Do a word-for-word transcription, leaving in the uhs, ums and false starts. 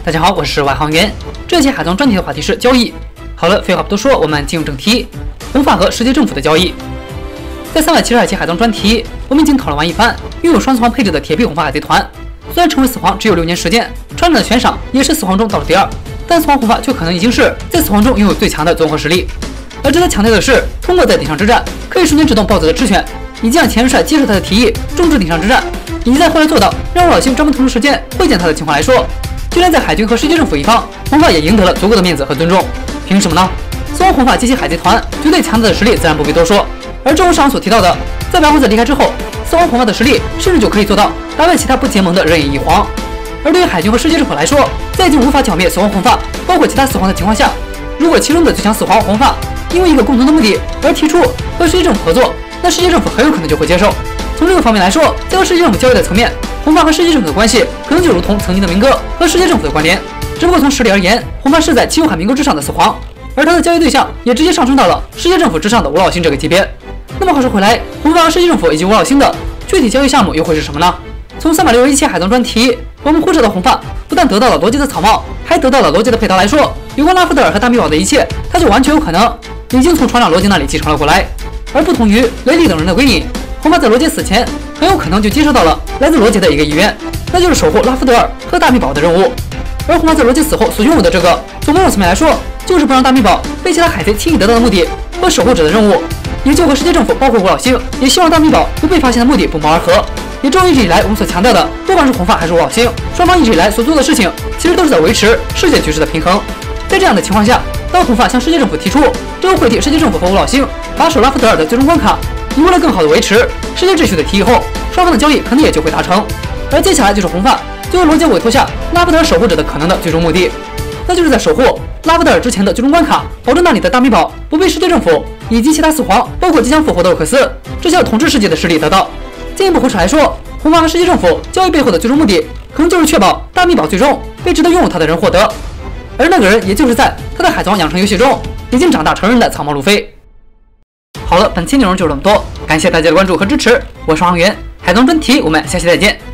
大家好，我是外行员。这期海藏专题的话题是交易。好了，废话不多说，我们进入正题。红发和世界政府的交易。在三百七十二期海藏专题，我们已经讨论完一番拥有双死皇配置的铁臂红发海贼团。虽然成为死皇只有六年时间，船长的悬赏也是死皇中倒数第二，但死皇红发却可能已经是在死皇中拥有最强的综合实力。而值得强调的是，通过在顶上之战可以瞬间制动暴走的之权，以及让前帅接受他的提议，终止顶上之战，以及在后来做到让吴老星专门腾出时间会见他的情况来说，就连在海军和世界政府一方，红发也赢得了足够的面子和尊重。凭什么呢？死亡红发及其海贼团绝对强大的实力自然不必多说。而正如上所提到的，在白胡子离开之后，死亡红发的实力甚至就可以做到打败其他不结盟的任意一皇。而对于海军和世界政府来说，在已经无法剿灭死亡红发，包括其他死皇的情况下，如果其中的最强死皇红发因为一个共同的目的而提出和世界政府合作，那世界政府很有可能就会接受。从这个方面来说，在和世界政府交易的层面，红发和世界政府的关系可能就如同曾经的明哥和世界政府的关联，只不过从实力而言，红发是在七武海明哥之上的死皇，而他的交易对象也直接上升到了世界政府之上的吴老星这个级别。那么话说回来，红发和世界政府以及吴老星的具体交易项目又会是什么呢？从三百六十一期海藏专题，我们忽视到红发不但得到了罗杰的草帽，还得到了罗杰的佩刀来说，有关拉夫德尔和大秘宝的一切，他就完全有可能已经从船长罗杰那里继承了过来。而不同于雷利等人的归隐，红发在罗杰死前很有可能就接收到了来自罗杰的一个遗愿，那就是守护拉夫德尔和大秘宝的任务。而红发在罗杰死后所拥有的这个，从某种层面来说，就是不让大秘宝被其他海贼轻易得到的目的和守护者的任务，也就和世界政府包括吴老星也希望大秘宝不被发现的目的不谋而合。也正如一直以来我们所强调的，不管是红发还是吴老星，双方一直以来所做的事情，其实都是在维持世界局势的平衡。在这样的情况下，当红发向世界政府提出之后会替世界政府和吴老星把守拉夫德尔的最终关卡，以为了更好的维持世界秩序的提议后，双方的交易可能也就会达成。而接下来就是红发就由罗杰委托下拉夫德尔守护者的可能的最终目的，那就是在守护拉夫德尔之前的最终关卡，保证那里的大秘宝不被世界政府以及其他四皇，包括即将复活的奥克斯这些统治世界的势力得到。进一步胡扯来说，红发和世界政府交易背后的最终目的，可能就是确保大秘宝最终被值得拥有它的人获得，而那个人也就是在他的海贼王养成游戏中已经长大成人的草帽路飞。好了，本期内容就是这么多，感谢大家的关注和支持，我是航员，海藏专题，我们下期再见。